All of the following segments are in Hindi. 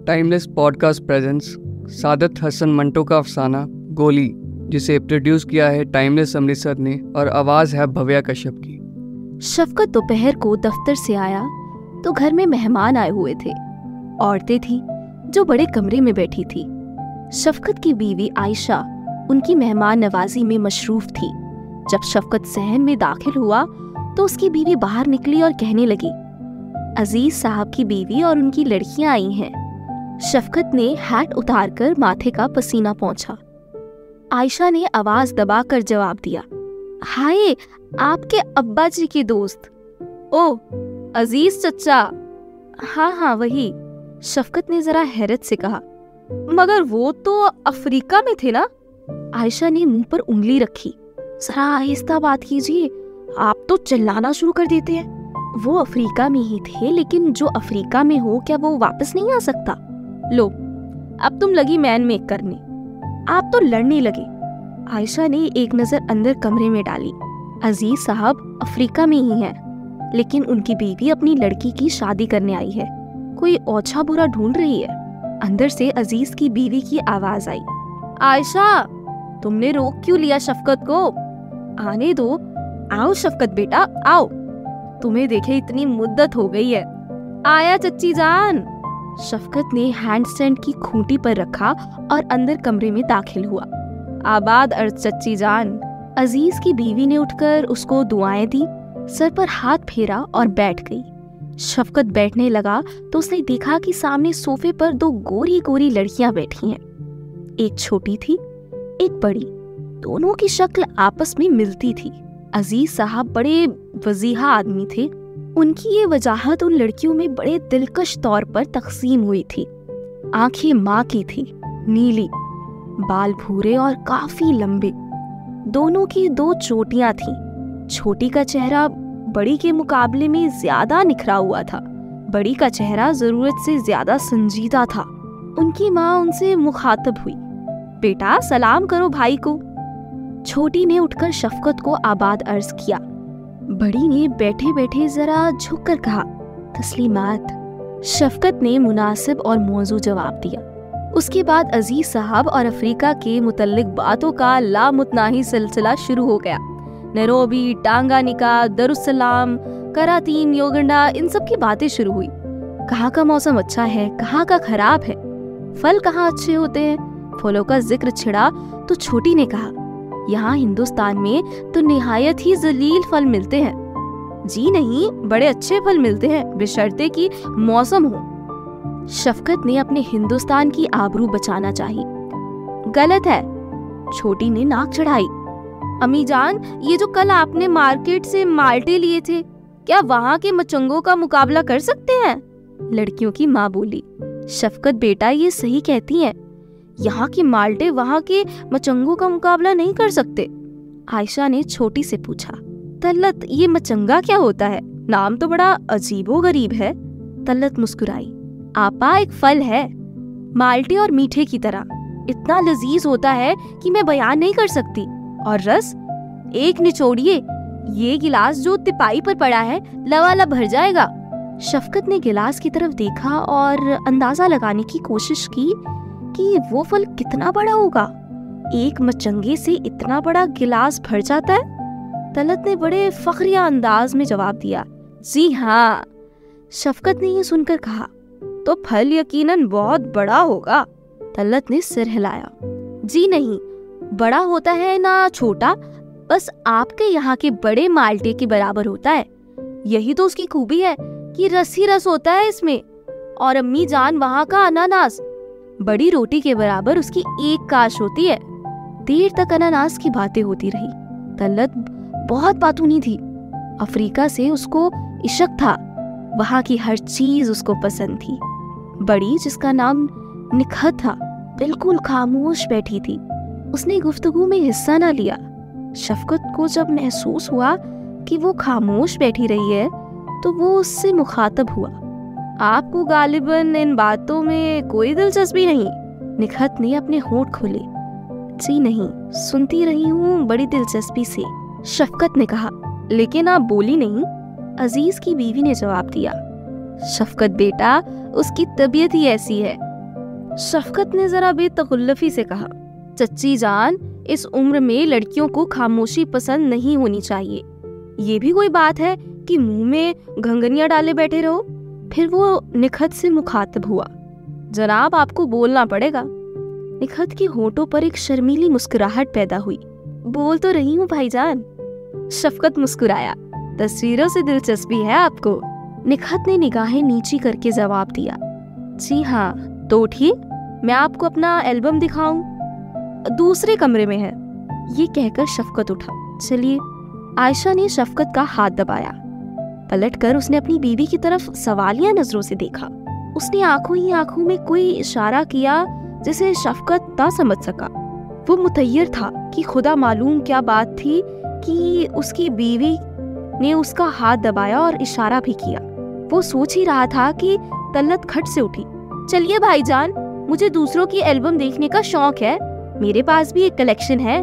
Timeless podcast presents Saadat Hasan Manto का अफसाना गोली, जिसे प्रोड्यूस किया है टाइमलेस अमृतसर ने और आवाज़ है भव्या कश्यप की। शफकत दोपहर को दफ्तर से आया तो घर में मेहमान आए हुए थे। औरतें थी जो बड़े कमरे में बैठी थी। शफकत की बीवी आयशा उनकी मेहमान नवाजी में मशरूफ थी। जब शफकत सहन में दाखिल हुआ तो उसकी बीवी बाहर निकली और कहने लगी, अजीज साहब की बीवी और उनकी लड़कियां आई हैं। शफकत ने हैट उतारकर माथे का पसीना पोंछा। आयशा ने आवाज दबाकर जवाब दिया, हाय, आपके अब्बा जी के दोस्त। ओ, अजीज चच्चा। हाँ वही, शफकत ने जरा हैरत से कहा। मगर वो तो अफ्रीका में थे ना? आयशा ने मुंह पर उंगली रखी। जरा आहिस्ता बात कीजिए, आप तो चिल्लाना शुरू कर देते हैं। वो अफ्रीका में ही थे, लेकिन जो अफ्रीका में हो क्या वो वापस नहीं आ सकता? लो, अब तुम लगी मैन मेक करने, आप तो लड़ने लगे। आयशा ने एक नजर अंदर कमरे में डाली। अजीज साहब अफ्रीका में ही हैं, लेकिन उनकी बीवी अपनी लड़की की शादी करने आई है। कोई ओछा बुरा ढूंढ रही है। अंदर से अजीज की बीवी की आवाज आई, आयशा, तुमने रोक क्यों लिया शफकत को? आने दो। आओ शफकत बेटा, आओ, तुम्हें देखे इतनी मुद्दत हो गई है। आया चच्ची जान। शफकत ने हैंड स्टैंड की खूंटी पर रखा और अंदर कमरे में दाखिल हुआ। आबाद अर्ज चच्ची जान। अजीज की बीवी ने उठकर उसको दुआएं दी, सर पर हाथ फेरा और बैठ गई। शफकत बैठने लगा तो उसने देखा कि सामने सोफे पर दो गोरी गोरी लड़कियां बैठी हैं। एक छोटी थी, एक बड़ी। दोनों की शक्ल आपस में मिलती थी। अजीज साहब बड़े वजीहा आदमी थे। उनकी ये वजाहत उन लड़कियों में बड़े दिलकश तौर पर तकसीम हुई थी। आंखें माँ की थी, नीली, बाल भूरे और काफी लंबे। दोनों की दो चोटियां थीं। छोटी का चेहरा बड़ी के मुकाबले में ज्यादा निखरा हुआ था। बड़ी का चेहरा जरूरत से ज्यादा संजीदा था। उनकी माँ उनसे मुखातब हुई, बेटा सलाम करो भाई को। छोटी ने उठकर शफकत को आबाद अर्ज किया। बड़ी ने बैठे बैठे जरा झुककर कहा, तस्लीमात। शफकत ने मुनासिब और मौजू जवाब दिया। उसके बाद अजीज साहब और अफ्रीका के मुतल्लिक बातों का लामुतनाही सिलसिला शुरू हो गया। नैरोबी, टांगानिका, दरुसलाम, करातीन, योगंडा, इन सब की बातें शुरू हुई। कहाँ का मौसम अच्छा है, कहाँ का खराब है, फल कहाँ अच्छे होते हैं। फलों का जिक्र छिड़ा तो छोटी ने कहा, यहाँ हिंदुस्तान में तो निहायत ही जलील फल मिलते हैं। जी नहीं, बड़े अच्छे फल मिलते हैं, बशर्ते कि मौसम हो। शफकत ने अपने हिंदुस्तान की आबरू बचाना चाही। गलत है, छोटी ने नाक चढ़ाई। अम्मी जान, ये जो कल आपने मार्केट से माल्टे लिए थे, क्या वहाँ के मचंगों का मुकाबला कर सकते हैं? लड़कियों की माँ बोली। शफकत बेटा, ये सही कहती हैं, यहाँ के माल्टे वहाँ के मचंगों का मुकाबला नहीं कर सकते। आयशा ने छोटी से पूछा, तल्लत, ये मचंगा क्या होता है? नाम तो बड़ा अजीबो गरीब है। तल्लत मुस्कुराई, आपा, एक फल है, माल्टे और मीठे की तरह। इतना लजीज होता है कि मैं बयान नहीं कर सकती। और रस, एक निचोड़िए, ये गिलास जो तिपाई पर पड़ा है लवालब भर जाएगा। शफकत ने गिलास की तरफ देखा और अंदाजा लगाने की कोशिश की कि वो फल कितना बड़ा होगा। एक मचंगे से इतना बड़ा गिलास भर जाता है? तलत ने बड़े फखरिया अंदाज में जवाब दिया, जी हाँ। शफकत ने ये सुनकर कहा, तो फल यकीनन बहुत बड़ा होगा। तलत ने सिर हिलाया, जी नहीं, बड़ा होता है ना छोटा, बस आपके यहाँ के बड़े माल्टे के बराबर होता है। यही तो उसकी खूबी है कि रस ही रस होता है इसमें। और अम्मी जान, वहाँ का अनानास बड़ी रोटी के बराबर उसकी एक काश होती है। देर तक अनानास की बातें होती रही। तल्लत बहुत बातूनी थी। अफ्रीका से उसको इश्क था। वहाँ की हर चीज उसको पसंद थी। बड़ी, जिसका नाम निखत था, बिल्कुल खामोश बैठी थी। उसने गुफ्तगू में हिस्सा न लिया। शफकत को जब महसूस हुआ कि वो खामोश बैठी रही है तो वो उससे मुखातब हुआ, आपको गालिबन इन बातों में कोई दिलचस्पी नहीं? निखत ने अपने होंठ खोले, जी नहीं, सुनती रही हूँ बड़ी दिलचस्पी से। शफकत ने कहा, लेकिन आप बोली नहीं। अजीज की बीवी ने जवाब दिया, शफकत बेटा, उसकी तबीयत ही ऐसी है। शफकत ने जरा बेतकल्लुफी से कहा, चच्ची जान, इस उम्र में लड़कियों को खामोशी पसंद नहीं होनी चाहिए। ये भी कोई बात है कि मुंह में घंघनियां डाले बैठे रहो। फिर वो निखत से मुखातिब हुआ, जनाब आपको बोलना पड़ेगा। निखत के होठों पर एक शर्मीली मुस्कुराहट पैदा हुई। बोल तो रही हूँ भाईजान। शफकत मुस्कुराया, तस्वीरों से दिलचस्पी है आपको? निखत ने निगाहें नीची करके जवाब दिया, जी हाँ। तो उठिए, मैं आपको अपना एल्बम दिखाऊं, दूसरे कमरे में है। ये कहकर शफकत उठा। चलिए। आयशा ने शफकत का हाथ दबाया। पलटकर उसने अपनी बीवी की तरफ सवालिया नजरों से देखा। उसने आंखों ही आंखों में कोई इशारा किया जिसे शफकत ना समझ सका। वो मुतय्यर था कि खुदा मालूम क्या बात थी कि उसकी बीवी ने उसका हाथ दबाया और इशारा भी किया। वो सोच ही रहा था कि तलत खट से उठी। चलिए भाईजान, मुझे दूसरों की एल्बम देखने का शौक है, मेरे पास भी एक कलेक्शन है।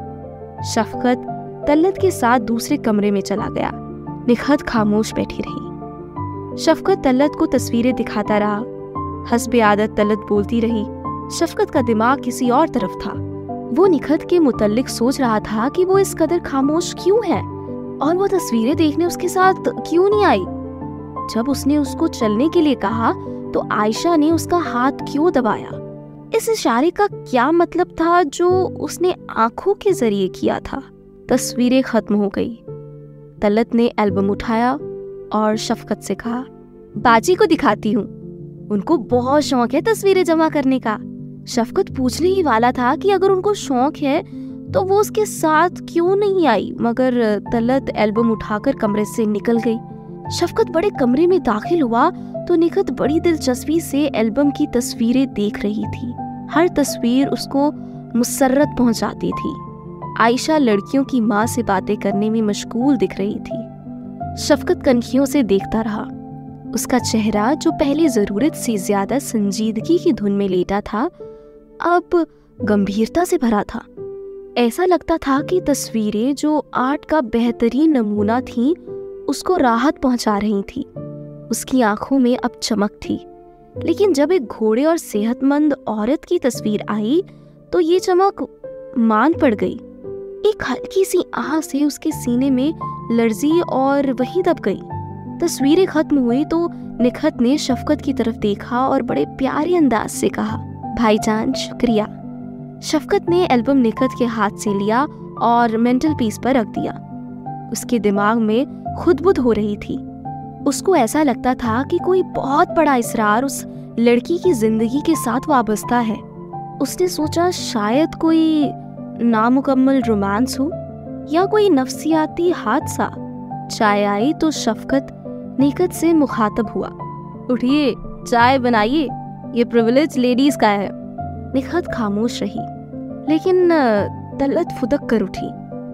शफकत तलत के साथ दूसरे कमरे में चला गया। निखत खामोश बैठी रही। शफकत तलत को तस्वीरें दिखाता रहा। हस्बे आदत तलत बोलती रही। शफकत का दिमाग किसी और तरफ था। वो निखत के मुतल्लिक सोच रहा था कि वो इस कदर खामोश क्यों है और वो तस्वीरें देखने उसके साथ क्यों नहीं आई। जब उसने उसको चलने के लिए कहा तो आयशा ने उसका हाथ क्यों दबाया? इस इशारे का क्या मतलब था जो उसने आंखों के जरिए किया था? तस्वीरें खत्म हो गई। तलत ने एल्बम उठाया और शफकत से कहा, बाजी को दिखाती हूँ, उनको बहुत शौक है तस्वीरें जमा करने का। शफकत पूछने ही वाला था कि अगर उनको शौक है तो वो उसके साथ क्यों नहीं आई, मगर तलत एल्बम उठाकर कमरे से निकल गई। शफकत बड़े कमरे में दाखिल हुआ तो निखत बड़ी दिलचस्पी से एल्बम की तस्वीरें देख रही थी। हर तस्वीर उसको मुसर्रत पहुंचाती थी। आयशा लड़कियों की माँ से बातें करने में मशगूल दिख रही थी। शफकत कनखियों से देखता रहा। उसका चेहरा, जो पहले जरूरत से ज्यादा संजीदगी की धुन में लेटा था, अब गंभीरता से भरा था। ऐसा लगता था कि तस्वीरें, जो आर्ट का बेहतरीन नमूना थीं, उसको राहत पहुंचा रही थी। उसकी आंखों में अब चमक थी। लेकिन जब एक घोड़े और सेहतमंद औरत की तस्वीर आई तो ये चमक मान पड़ गई। एक हल्की सी आह से उसके सीने में लर्जी और वही दब गई। तस्वीरें खत्म हुई तो निखत ने शफकत की तरफ देखा और बड़े प्यारे अंदाज से कहा, भाईजान शुक्रिया। शफकत ने एल्बम निखत के हाथ से लिया और मेंटल पीस पर रख दिया। उसके दिमाग में खुदबुद हो रही थी। उसको ऐसा लगता था कि कोई बहुत बड़ा इसरार उस लड़की की जिंदगी के साथ वाबस्ता है। उसने सोचा शायद कोई नामुकम्मल रोमांस हो या कोई नफ्सियाती हादसा। चाय आई तो शफकत निखत से मुखातब हुआ, उठिए चाय बनाइए, ये प्रिविलेज लेडीज का है। निखत खामोश रही, लेकिन तलत फुदक कर उठी,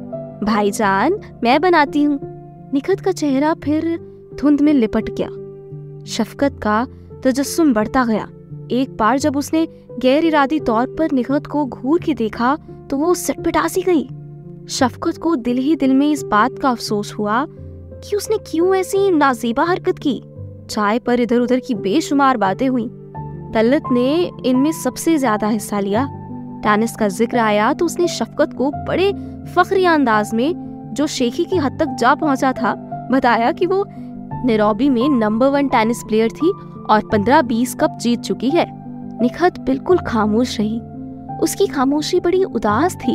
भाईजान मैं बनाती हूँ। निखत का चेहरा फिर धुंध में लिपट गया। शफकत का तजस्सुम बढ़ता गया। एक बार जब उसने गैर इरादी तौर पर निखत को घूर के देखा तो वो सटपटा सी गई। शफकत को दिल ही दिल में इस बात का अफसोस हुआ कि उसने क्यों ऐसी नाज़ेबा हरकत की। चाय पर इधर उधर की बेशुमार बातें हुई। तलत ने इनमें सबसे ज्यादा हिस्सा लिया। टेनिस का जिक्र आया तो उसने शफकत को बड़े फख्रिया अंदाज में, जो शेखी की हद तक जा पहुंचा था, बताया कि वो नैरोबी में नंबर 1 टेनिस प्लेयर थी और 15-20 कप जीत चुकी है। निखत बिल्कुल खामोश रही। उसकी खामोशी बड़ी उदास थी।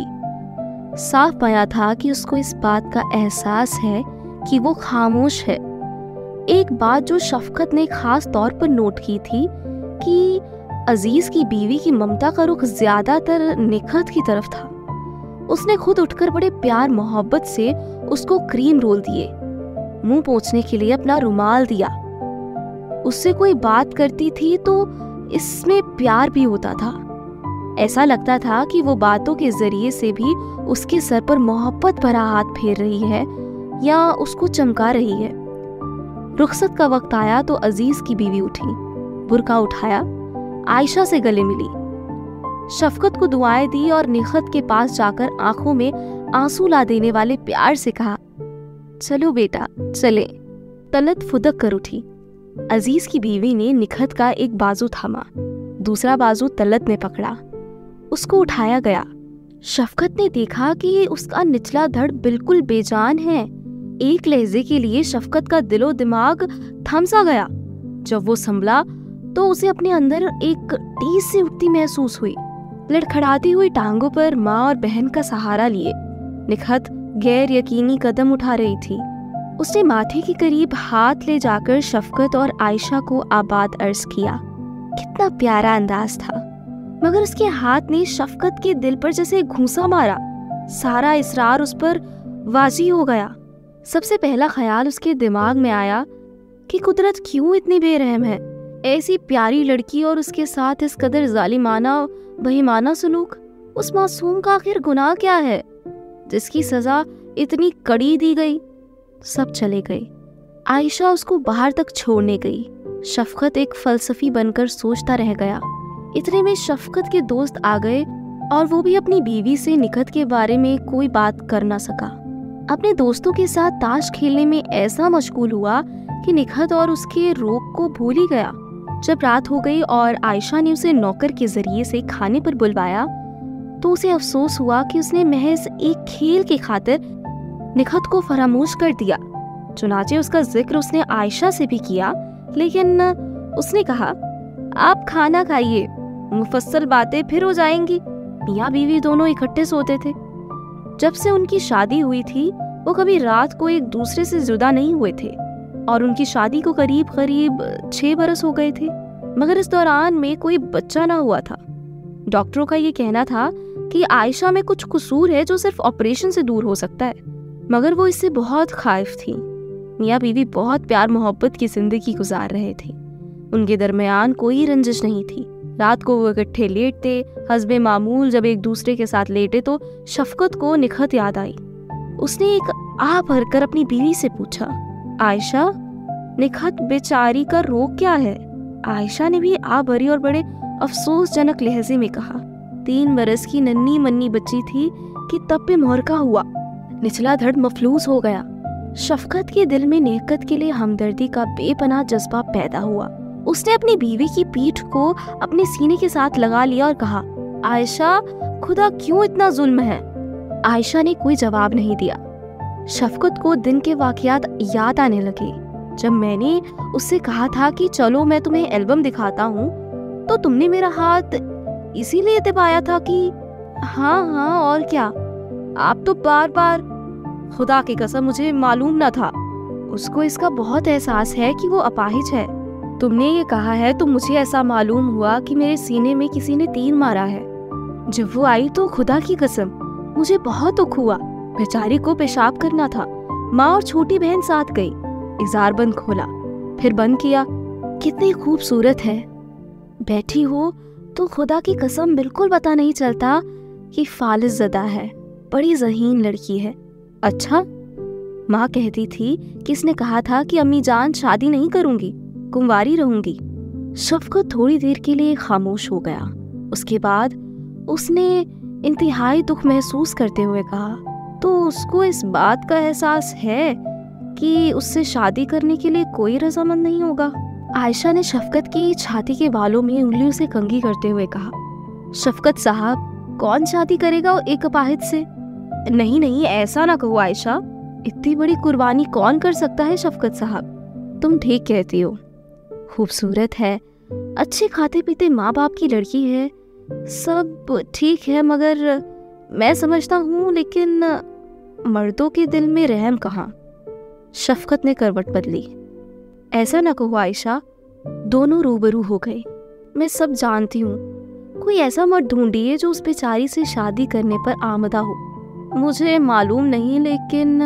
साफ पाया था कि उसको इस बात का एहसास है कि वो खामोश है। एक बात जो शफकत ने खास तौर पर नोट की थी कि अजीज की बीवी की ममता का रुख ज्यादातर निखत की तरफ था। उसने खुद उठकर बड़े प्यार मोहब्बत से उसको क्रीम रोल दिए, मुंह पोंछने के लिए अपना रुमाल दिया। उससे कोई बात करती थी तो इसमें प्यार भी होता था। ऐसा लगता था कि वो बातों के जरिए से भी उसके सर पर मोहब्बत भरा हाथ फेर रही है या उसको चमका रही है। रुखसत का वक्त आया तो अजीज की बीवी उठी, बुर्का उठाया, आयशा से गले मिली, शफकत को दुआएं दी और निखत के पास जाकर आंखों में आंसू ला देने वाले प्यार से कहा, चलो बेटा चले। तलत फुदक कर उठी। अजीज की बीवी ने निखत का एक बाजू थामा, दूसरा बाजू तलत ने पकड़ा। उसको उठाया गया। शफकत ने देखा कि उसका निचला धड़ बिल्कुल बेजान है। एक लहजे के लिए शफकत का दिलो दिमाग थम सा गया। जब वो संभला तो उसे अपने अंदर एक टीस सी उठती महसूस हुई। लड़खड़ाती हुई टांगों पर माँ और बहन का सहारा लिए निखत गैर यकीनी कदम उठा रही थी। उसने माथे के करीब हाथ ले जाकर शफकत और आयशा को आबाद अर्ज किया। कितना प्यारा अंदाज था, मगर उसके हाथ ने शफकत के दिल पर जैसे घूंसा मारा। सारा इसरार उस पर वाजी हो गया। सबसे पहला ख्याल उसके दिमाग में आया कि कुदरत क्यों इतनी बेरहम है। ऐसी प्यारी लड़की और उसके साथ इस कदर जालिमाना बेईमाना सलूक। उस मासूम का आखिर गुनाह क्या है जिसकी सजा इतनी कड़ी दी गई। सब चले गए। आयशा उसको बाहर तक छोड़ने गई। शफकत एक फलसफी बनकर सोचता रह गया। इतने में शफकत के दोस्त आ गए और वो भी अपनी बीवी से निखत के बारे में कोई बात कर ना सका। अपने दोस्तों के साथ ताश खेलने में ऐसा मशगूल हुआ कि निखत और उसके रोग को भूल ही गया। जब रात हो गई और आयशा ने उसे नौकर के जरिए से खाने पर बुलवाया तो उसे अफसोस हुआ कि उसने महज एक खेल की खातिर निखत को फरामोश कर दिया। चुनाचे उसका जिक्र उसने आयशा से भी किया, लेकिन उसने कहा, आप खाना खाइए, मुफस्सल बातें फिर हो जाएंगी। मियाँ बीवी दोनों इकट्ठे सोते थे। जब से उनकी शादी हुई थी वो कभी रात को एक दूसरे से जुदा नहीं हुए थे और उनकी शादी को करीब करीब 6 बरस हो गए थे, मगर इस दौरान में कोई बच्चा ना हुआ था। डॉक्टरों का ये कहना था कि आयशा में कुछ कसूर है जो सिर्फ ऑपरेशन से दूर हो सकता है, मगर वो इससे बहुत खाइफ थी। मियाँ बीवी बहुत प्यार मोहब्बत की जिंदगी गुजार रहे थे। उनके दरमियान कोई रंजिश नहीं थी। रात को वो इकट्ठे लेटते। हस्बे मामूल जब एक दूसरे के साथ लेटे तो शफकत को निखत याद आई। उसने एक आह भरकर अपनी बीवी से पूछा, आयशा, निखत बेचारी का रोग क्या है? आयशा ने भी आह भरी और बड़े अफसोसजनक लहजे में कहा, 3 बरस की नन्ही मन्नी बच्ची थी कि तब पे मुहरका हुआ। निचला धड़ मफलूस हो गया। शफकत के दिल में निखत के लिए हमदर्दी का बेपनाह जज्बा पैदा हुआ। उसने अपनी बीवी की पीठ को अपने सीने के साथ लगा लिया और कहा, आयशा, खुदा क्यों इतना जुल्म है? आयशा ने कोई जवाब नहीं दिया। शफकत को दिन के वाकयात याद आने लगे। जब मैंने उससे कहा था कि चलो मैं तुम्हें एल्बम दिखाता हूँ, तो तुमने मेरा हाथ इसीलिए दबाया था कि हाँ और क्या। आप तो बार बार, खुदा की कसम मुझे मालूम न था। उसको इसका बहुत एहसास है कि वो अपाहिज है। तुमने ये कहा है तो मुझे ऐसा मालूम हुआ कि मेरे सीने में किसी ने तीर मारा है। जब वो आई तो खुदा की कसम मुझे बहुत दुख हुआ। बेचारी को पेशाब करना था। माँ और छोटी बहन साथ गई। इज़ार बंद खोला, फिर बंद किया। कितनी खूबसूरत है। बैठी हो तो खुदा की कसम बिल्कुल पता नहीं चलता कि फालिस ज़दा है। बड़ी ज़हीन लड़की है। अच्छा, माँ कहती थी कि इसने कहा था कि अम्मी जान शादी नहीं करूंगी, कुंवारी रहूंगी। शफकत थोड़ी देर के लिए खामोश हो गया। उसके बाद उसने इंतहाई दुख महसूस करते हुए कहा, तो उसको इस बात का एहसास है कि उससे शादी करने के लिए कोई रजामंद नहीं होगा? आयशा ने शफकत की छाती के बालों में उंगलियों से कंघी करते हुए कहा, शफकत साहब, कौन शादी करेगा एक अपाहिज से? नहीं, ऐसा ना कहो आयशा। इतनी बड़ी कुर्बानी कौन कर सकता है शफकत साहब? तुम ठीक कहती हो। खूबसूरत है, अच्छे खाते पीते माँ बाप की लड़की है, सब ठीक है, मगर मैं समझता हूँ, लेकिन मर्दों के दिल में रहम कहाँ? शफकत ने करवट बदली। ऐसा ना कहो आयशा। दोनों रूबरू हो गए। मैं सब जानती हूँ। कोई ऐसा मर्द ढूंढिए जो उस बेचारी से शादी करने पर आमदा हो। मुझे मालूम नहीं, लेकिन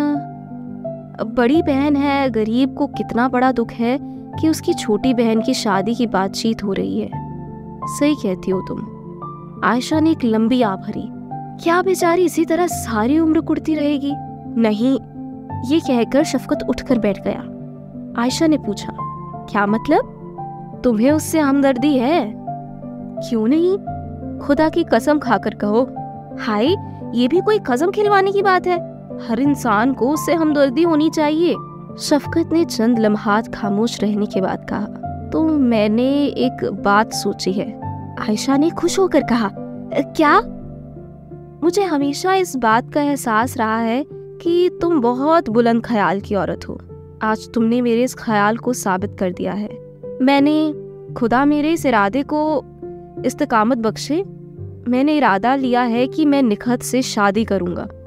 बड़ी बहन है, गरीब को कितना बड़ा दुख है कि उसकी छोटी बहन की शादी की बातचीत हो रही है। सही कहती हो तुम। आयशा ने एक लंबी आह भरी। क्या बेचारी इसी तरह सारी उम्र कुड़ती रहेगी? नहीं, ये कहकर शफकत उठकर बैठ गया। आयशा ने पूछा, क्या मतलब? तुम्हें उससे हमदर्दी है? क्यों नहीं, खुदा की कसम खाकर कहो। हाय, ये भी कोई कसम खिलवाने की बात है? हर इंसान को उससे हमदर्दी होनी चाहिए। शफकत ने चंद लम्हात खामोश रहने के बाद कहा, तो मैंने एक बात सोची है। आयशा ने खुश होकर कहा, क्या? मुझे हमेशा इस बात का एहसास रहा है कि तुम बहुत बुलंद ख्याल की औरत हो। आज तुमने मेरे इस ख्याल को साबित कर दिया है। खुदा मेरे इस इरादे को इस्तिकामत बख्शे। मैंने इरादा लिया है कि मैं निखत से शादी करूंगा।